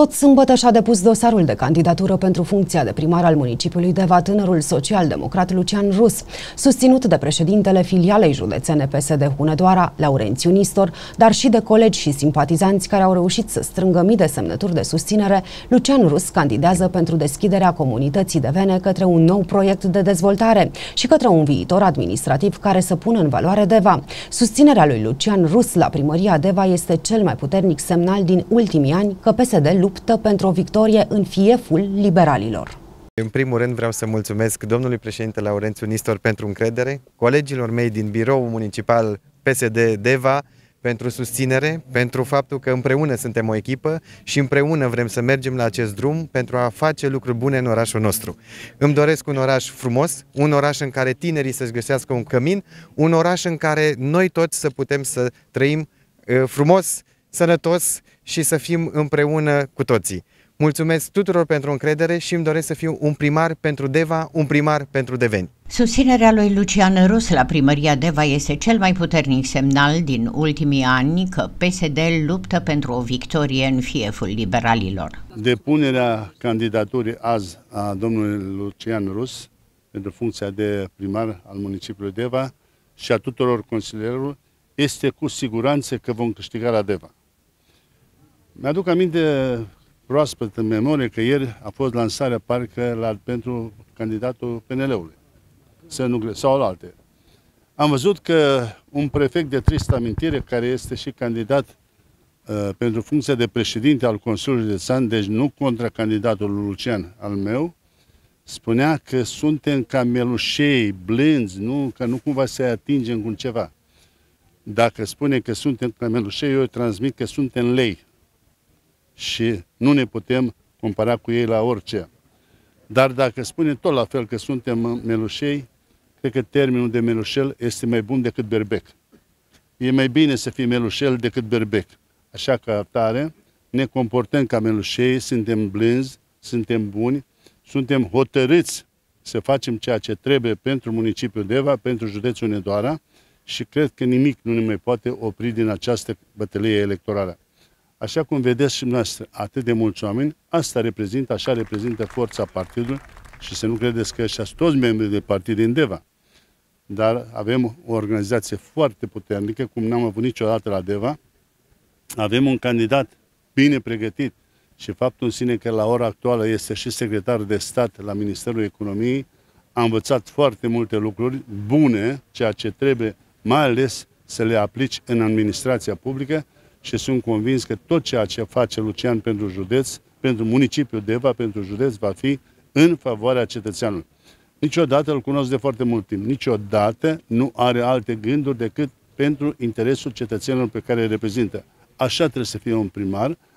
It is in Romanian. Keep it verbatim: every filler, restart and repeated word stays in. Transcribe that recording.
Tot sâmbătă și-a depus dosarul de candidatură pentru funcția de primar al municipiului Deva tânărul social-democrat Lucian Rus, susținut de președintele filialei județene P S D Hunedoara, Laurențiu Nistor, dar și de colegi și simpatizanți care au reușit să strângă mii de semnături de susținere. Lucian Rus candidează pentru deschiderea comunității devene către un nou proiect de dezvoltare și către un viitor administrativ care să pună în valoare Deva. Susținerea lui Lucian Rus la primăria Deva este cel mai puternic semnal din ultimii ani că P S D luptă pentru o victorie în fieful liberalilor. În primul rând vreau să mulțumesc domnului președinte Laurențiu Nistor pentru încredere, colegilor mei din biroul municipal P S D Deva pentru susținere, pentru faptul că împreună suntem o echipă și împreună vrem să mergem la acest drum pentru a face lucruri bune în orașul nostru. Îmi doresc un oraș frumos, un oraș în care tinerii să-și găsească un cămin, un oraș în care noi toți să putem să trăim frumos, sănătos și să fim împreună cu toții. Mulțumesc tuturor pentru încredere și îmi doresc să fiu un primar pentru Deva, un primar pentru deveni. Susținerea lui Lucian Rus la primăria Deva este cel mai puternic semnal din ultimii ani că P S D luptă pentru o victorie în fieful liberalilor. Depunerea candidaturii azi a domnului Lucian Rus pentru funcția de primar al municipiului Deva și a tuturor consilierilor este cu siguranță că vom câștiga la Deva. Mi-aduc aminte proaspăt în memorie că ieri a fost lansarea parcă la, pentru candidatul P N L-ului să nu, sau la alte. Am văzut că un prefect de tristă amintire, care este și candidat uh, pentru funcția de președinte al Consiliului Județean, deci nu contra candidatul Lucian al meu, spunea că suntem ca melușei, blânzi, nu, că nu cumva să atingem cu ceva. Dacă spune că suntem ca melușei, eu transmit că suntem lei și nu ne putem compara cu ei la orice. Dar dacă spune tot la fel că suntem melușei, cred că termenul de melușel este mai bun decât berbec. E mai bine să fii melușel decât berbec. Așa că atare ne comportăm ca melușei, suntem blânzi, suntem buni, suntem hotărâți să facem ceea ce trebuie pentru municipiul Deva, pentru județul Hunedoara și cred că nimic nu ne mai poate opri din această bătălie electorală. Așa cum vedeți și noastră, atât de mulți oameni, asta reprezintă, așa reprezintă forța partidului și să nu credeți că ăștia sunt toți membrii de partid din Deva. Dar avem o organizație foarte puternică, cum n-am avut niciodată la Deva. Avem un candidat bine pregătit și faptul în sine că la ora actuală este și secretar de stat la Ministerul Economiei, a învățat foarte multe lucruri bune, ceea ce trebuie mai ales să le aplici în administrația publică, și sunt convins că tot ceea ce face Lucian pentru județ, pentru municipiul Deva, pentru județ, va fi în favoarea cetățeanului. Niciodată îl cunosc de foarte mult timp. Niciodată nu are alte gânduri decât pentru interesul cetățenilor pe care îi reprezintă. Așa trebuie să fie un primar,